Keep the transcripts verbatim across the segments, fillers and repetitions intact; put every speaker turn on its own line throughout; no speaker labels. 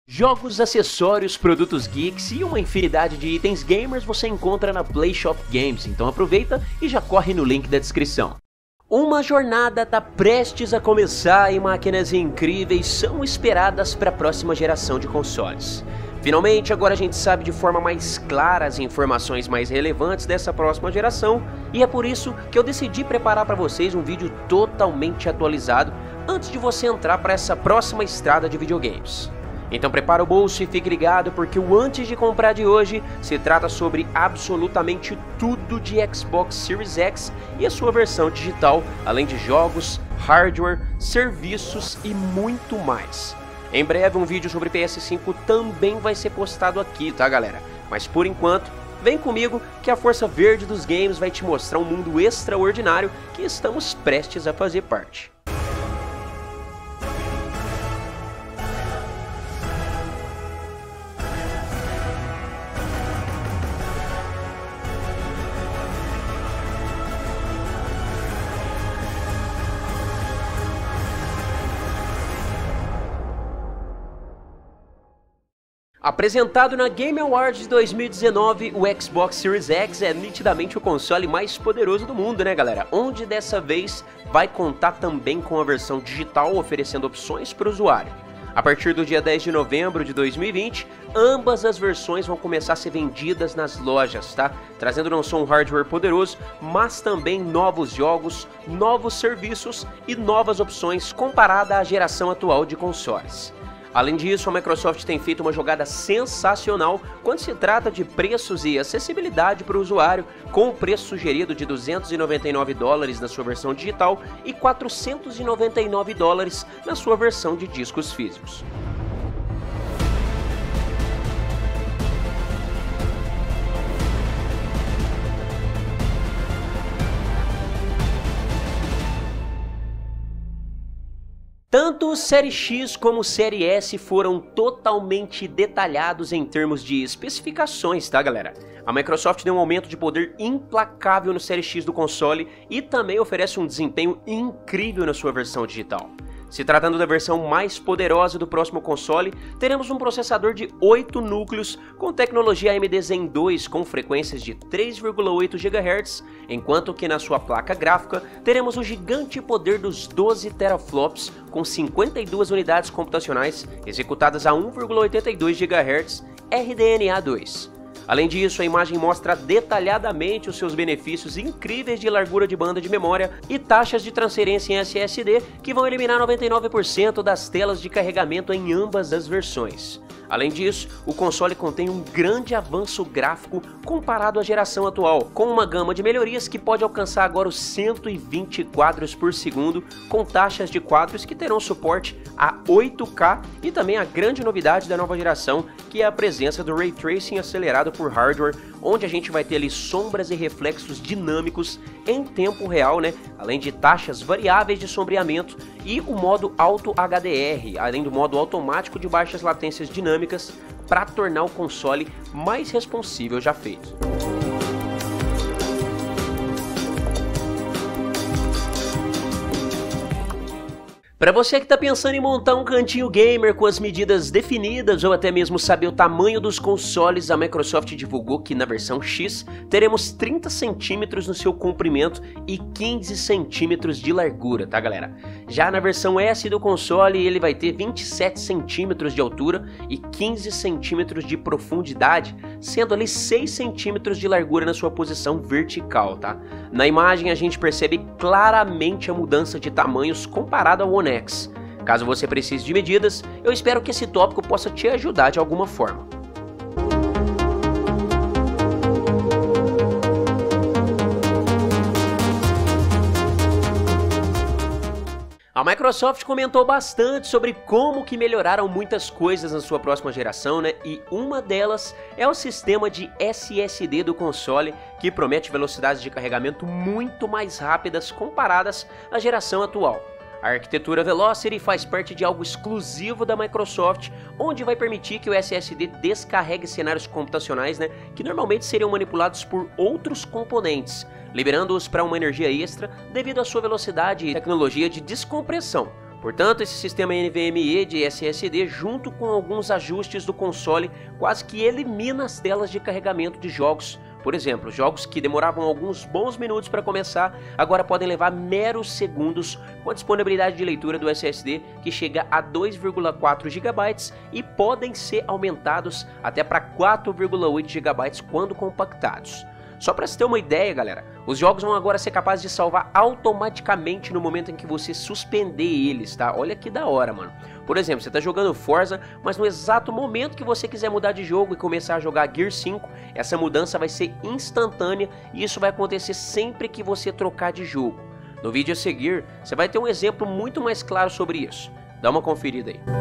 Jogos, acessórios, produtos geeks e uma infinidade de itens gamers você encontra na PlayShop Games, então aproveita e já corre no link da descrição. Uma jornada está prestes a começar e máquinas incríveis são esperadas para a próxima geração de consoles. Finalmente, agora a gente sabe de forma mais clara as informações mais relevantes dessa próxima geração e é por isso que eu decidi preparar para vocês um vídeo totalmente atualizado antes de você entrar para essa próxima estrada de videogames. Então prepara o bolso e fique ligado porque o antes de comprar de hoje se trata sobre absolutamente tudo de Xbox Series X e a sua versão digital, além de jogos, hardware, serviços e muito mais. Em breve um vídeo sobre P S cinco também vai ser postado aqui, tá galera? Mas por enquanto, vem comigo que a força verde dos games vai te mostrar um mundo extraordinário que estamos prestes a fazer parte. Apresentado na Game Awards de dois mil e dezenove, o Xbox Series X é nitidamente o console mais poderoso do mundo, né galera? Onde dessa vez vai contar também com a versão digital, oferecendo opções para o usuário. A partir do dia dez de novembro de dois mil e vinte, ambas as versões vão começar a ser vendidas nas lojas, tá? Trazendo não só um hardware poderoso, mas também novos jogos, novos serviços e novas opções comparada à geração atual de consoles. Além disso, a Microsoft tem feito uma jogada sensacional quando se trata de preços e acessibilidade para o usuário, com o preço sugerido de duzentos e noventa e nove dólares na sua versão digital e quatrocentos e noventa e nove dólares na sua versão de discos físicos. Tanto Série X como Série S foram totalmente detalhados em termos de especificações, tá galera? A Microsoft deu um aumento de poder implacável no Série X do console e também oferece um desempenho incrível na sua versão digital. Se tratando da versão mais poderosa do próximo console, teremos um processador de oito núcleos com tecnologia A M D Zen dois com frequências de três vírgula oito gigahertz, enquanto que na sua placa gráfica teremos o gigante poder dos doze teraflops com cinquenta e duas unidades computacionais executadas a um vírgula oitenta e dois gigahertz R D N A dois. Além disso, a imagem mostra detalhadamente os seus benefícios incríveis de largura de banda de memória e taxas de transferência em S S D que vão eliminar noventa e nove por cento das telas de carregamento em ambas as versões. Além disso, o console contém um grande avanço gráfico comparado à geração atual, com uma gama de melhorias que pode alcançar agora os cento e vinte quadros por segundo, com taxas de quadros que terão suporte a oito K e também a grande novidade da nova geração, que é a presença do Ray Tracing acelerado por hardware, onde a gente vai ter ali sombras e reflexos dinâmicos em tempo real, né? Além de taxas variáveis de sombreamento e o modo Auto H D R, além do modo automático de baixas latências dinâmicas, para tornar o console mais responsível já feito. Para você que está pensando em montar um cantinho gamer com as medidas definidas ou até mesmo saber o tamanho dos consoles, a Microsoft divulgou que na versão X teremos trinta centímetros no seu comprimento e quinze centímetros de largura, tá galera? Já na versão S do console ele vai ter vinte e sete centímetros de altura e quinze centímetros de profundidade, sendo ali seis centímetros de largura na sua posição vertical, tá? Na imagem a gente percebe claramente a mudança de tamanhos comparado ao One X. Caso você precise de medidas, eu espero que esse tópico possa te ajudar de alguma forma. A Microsoft comentou bastante sobre como que melhoraram muitas coisas na sua próxima geração, né? E uma delas é o sistema de S S D do console, que promete velocidades de carregamento muito mais rápidas comparadas à geração atual. A arquitetura Velocity faz parte de algo exclusivo da Microsoft, onde vai permitir que o S S D descarregue cenários computacionais, né, que normalmente seriam manipulados por outros componentes, liberando-os para uma energia extra devido à sua velocidade e tecnologia de descompressão, Portanto, esse sistema N V M e de S S D, junto com alguns ajustes do console, quase que elimina as telas de carregamento de jogos. Por exemplo, jogos que demoravam alguns bons minutos para começar, agora podem levar meros segundos, com a disponibilidade de leitura do S S D que chega a dois vírgula quatro gigabytes e podem ser aumentados até para quatro vírgula oito gigabytes quando compactados. Só para você ter uma ideia, galera, os jogos vão agora ser capazes de salvar automaticamente no momento em que você suspender eles, tá? Olha que da hora, mano. Por exemplo, você tá jogando Forza, mas no exato momento que você quiser mudar de jogo e começar a jogar Gear cinco, essa mudança vai ser instantânea e isso vai acontecer sempre que você trocar de jogo. No vídeo a seguir, você vai ter um exemplo muito mais claro sobre isso. Dá uma conferida aí.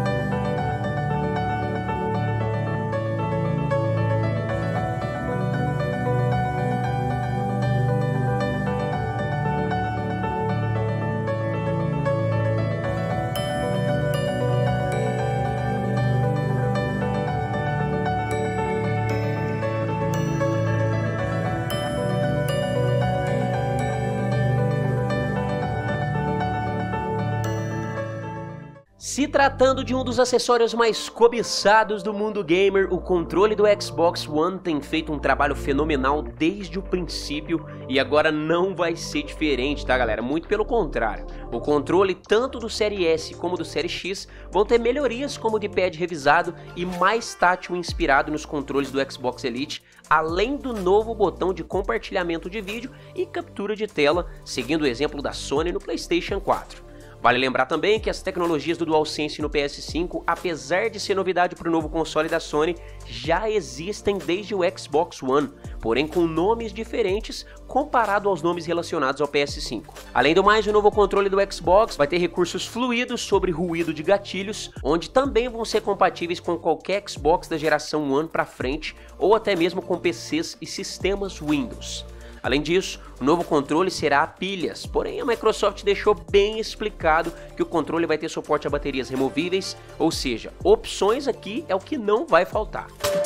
Se tratando de um dos acessórios mais cobiçados do mundo gamer, o controle do Xbox One tem feito um trabalho fenomenal desde o princípio e agora não vai ser diferente, tá galera? Muito pelo contrário, o controle tanto do Série S como do Série X vão ter melhorias como o D-pad revisado e mais tátil inspirado nos controles do Xbox Elite, além do novo botão de compartilhamento de vídeo e captura de tela, seguindo o exemplo da Sony no PlayStation quatro. Vale lembrar também que as tecnologias do DualSense no P S cinco, apesar de ser novidade para o novo console da Sony, já existem desde o Xbox One, porém com nomes diferentes comparado aos nomes relacionados ao P S cinco. Além do mais, o novo controle do Xbox vai ter recursos fluidos sobre ruído de gatilhos, onde também vão ser compatíveis com qualquer Xbox da geração One para frente, ou até mesmo com P Cs e sistemas Windows. Além disso, o novo controle será a pilhas, porém a Microsoft deixou bem explicado que o controle vai ter suporte a baterias removíveis, ou seja, opções aqui é o que não vai faltar.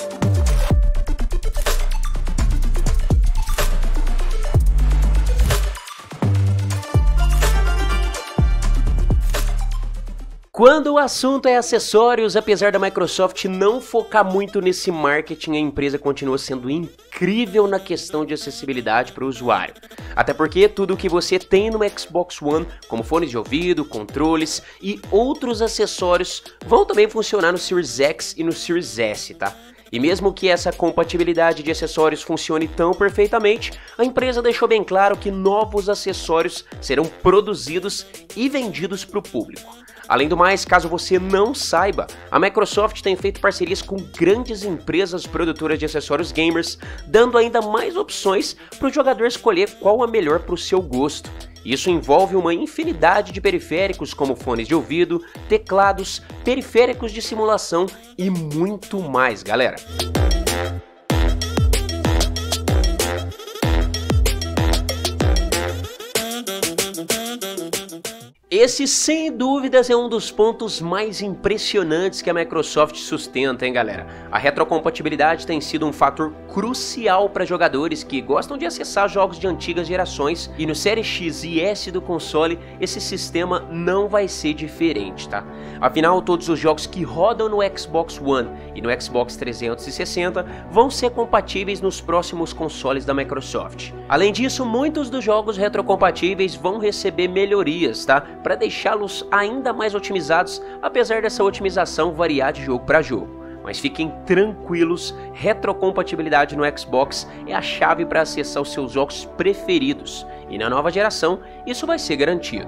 Quando o assunto é acessórios, apesar da Microsoft não focar muito nesse marketing, a empresa continua sendo incrível na questão de acessibilidade para o usuário. Até porque tudo o que você tem no Xbox One, como fones de ouvido, controles e outros acessórios, vão também funcionar no Series X e no Series S, tá? E mesmo que essa compatibilidade de acessórios funcione tão perfeitamente, a empresa deixou bem claro que novos acessórios serão produzidos e vendidos para o público. Além do mais, caso você não saiba, a Microsoft tem feito parcerias com grandes empresas produtoras de acessórios gamers, dando ainda mais opções para o jogador escolher qual é melhor para o seu gosto. Isso envolve uma infinidade de periféricos como fones de ouvido, teclados, periféricos de simulação e muito mais, galera. Esse, sem dúvidas, é um dos pontos mais impressionantes que a Microsoft sustenta, hein, galera? A retrocompatibilidade tem sido um fator crucial para jogadores que gostam de acessar jogos de antigas gerações, e no Série X e S do console, esse sistema não vai ser diferente, tá? Afinal, todos os jogos que rodam no Xbox One e no Xbox trezentos e sessenta vão ser compatíveis nos próximos consoles da Microsoft. Além disso, muitos dos jogos retrocompatíveis vão receber melhorias, tá? Para deixá-los ainda mais otimizados, apesar dessa otimização variar de jogo para jogo. Mas fiquem tranquilos, retrocompatibilidade no Xbox é a chave para acessar os seus jogos preferidos, e na nova geração isso vai ser garantido.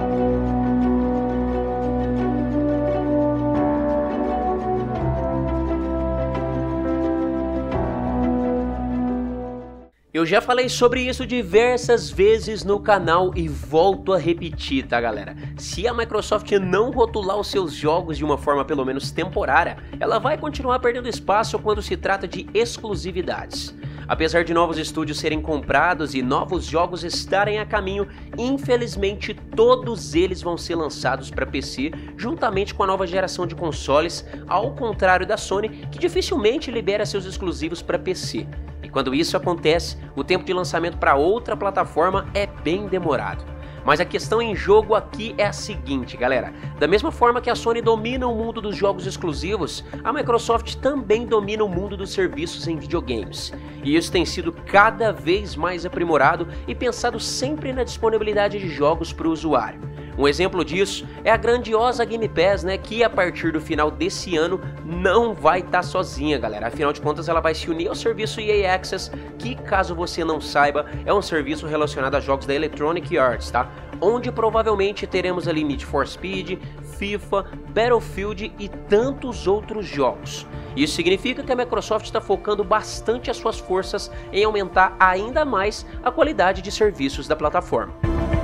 Eu já falei sobre isso diversas vezes no canal e volto a repetir, tá galera? Se a Microsoft não rotular os seus jogos de uma forma pelo menos temporária, ela vai continuar perdendo espaço quando se trata de exclusividades. Apesar de novos estúdios serem comprados e novos jogos estarem a caminho, infelizmente todos eles vão ser lançados para P C juntamente com a nova geração de consoles, ao contrário da Sony, que dificilmente libera seus exclusivos para P C. E quando isso acontece, o tempo de lançamento para outra plataforma é bem demorado. Mas a questão em jogo aqui é a seguinte, galera. Da mesma forma que a Sony domina o mundo dos jogos exclusivos, a Microsoft também domina o mundo dos serviços em videogames. E isso tem sido cada vez mais aprimorado e pensado sempre na disponibilidade de jogos para o usuário. Um exemplo disso é a grandiosa Game Pass, né, que a partir do final desse ano não vai estar tá sozinha, galera. Afinal de contas, ela vai se unir ao serviço E A Access, que, caso você não saiba, é um serviço relacionado a jogos da Electronic Arts, tá? Onde provavelmente teremos ali Need for Speed, FIFA, Battlefield e tantos outros jogos. Isso significa que a Microsoft está focando bastante as suas forças em aumentar ainda mais a qualidade de serviços da plataforma.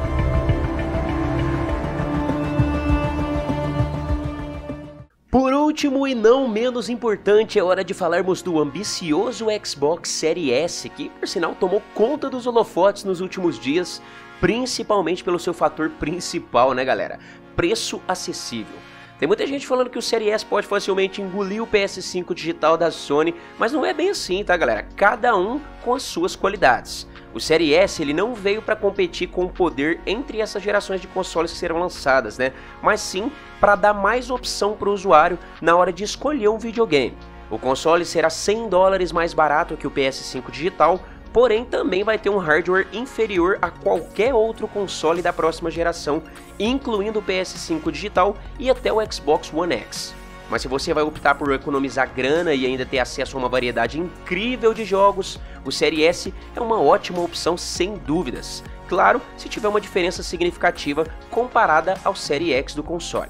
Por último e não menos importante, é hora de falarmos do ambicioso Xbox Series S, que por sinal tomou conta dos holofotes nos últimos dias, principalmente pelo seu fator principal, né galera? Preço acessível. Tem muita gente falando que o Series S pode facilmente engolir o P S cinco digital da Sony, mas não é bem assim, tá galera? Cada um com as suas qualidades. O Series S ele não veio para competir com o poder entre essas gerações de consoles que serão lançadas, né? Mas sim para dar mais opção para o usuário na hora de escolher um videogame. O console será cem dólares mais barato que o P S cinco digital, porém também vai ter um hardware inferior a qualquer outro console da próxima geração, incluindo o P S cinco digital e até o Xbox One X. Mas se você vai optar por economizar grana e ainda ter acesso a uma variedade incrível de jogos, o Series S é uma ótima opção sem dúvidas. Claro, se tiver uma diferença significativa comparada ao Series X do console.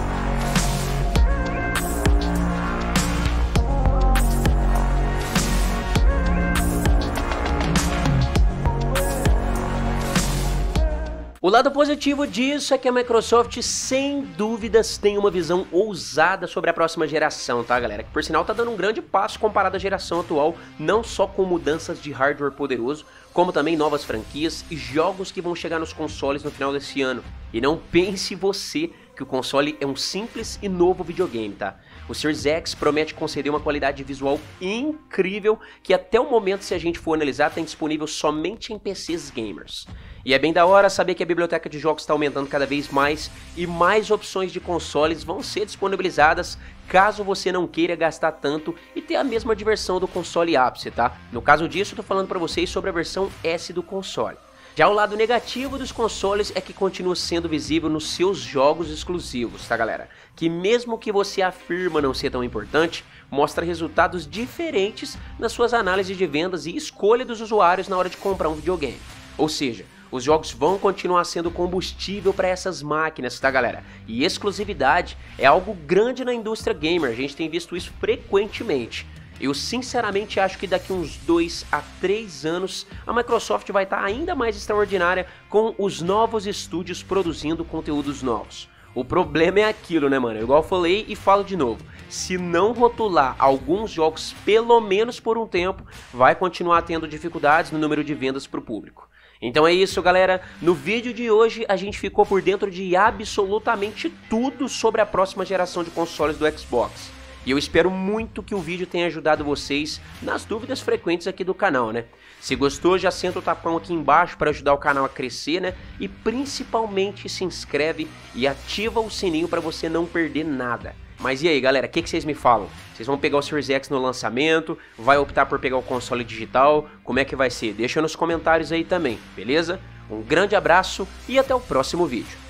O lado positivo disso é que a Microsoft sem dúvidas tem uma visão ousada sobre a próxima geração, tá galera? Que por sinal tá dando um grande passo comparado à geração atual, não só com mudanças de hardware poderoso, como também novas franquias e jogos que vão chegar nos consoles no final desse ano. E não pense você que o console é um simples e novo videogame, tá? O Series X promete conceder uma qualidade visual incrível que até o momento, se a gente for analisar, tem disponível somente em P Cs gamers. E é bem da hora saber que a biblioteca de jogos está aumentando cada vez mais e mais opções de consoles vão ser disponibilizadas caso você não queira gastar tanto e ter a mesma diversão do console ápice, tá? No caso disso, eu tô falando para vocês sobre a versão S do console. Já o lado negativo dos consoles é que continua sendo visível nos seus jogos exclusivos, tá galera? Que mesmo que você afirma não ser tão importante, mostra resultados diferentes nas suas análises de vendas e escolha dos usuários na hora de comprar um videogame. Ou seja, os jogos vão continuar sendo combustível para essas máquinas, tá galera? E exclusividade é algo grande na indústria gamer, a gente tem visto isso frequentemente. Eu sinceramente acho que daqui uns dois a três anos a Microsoft vai estar ainda mais extraordinária com os novos estúdios produzindo conteúdos novos. O problema é aquilo, né mano? Igual eu falei e falo de novo, se não rotular alguns jogos pelo menos por um tempo, vai continuar tendo dificuldades no número de vendas para o público. Então é isso galera, no vídeo de hoje a gente ficou por dentro de absolutamente tudo sobre a próxima geração de consoles do Xbox. E eu espero muito que o vídeo tenha ajudado vocês nas dúvidas frequentes aqui do canal, né? Se gostou, já senta o tapão aqui embaixo para ajudar o canal a crescer, né? E principalmente se inscreve e ativa o sininho para você não perder nada. Mas e aí galera, o que, que vocês me falam? Vocês vão pegar o Series X no lançamento? Vai optar por pegar o console digital? Como é que vai ser? Deixa nos comentários aí também, beleza? Um grande abraço e até o próximo vídeo.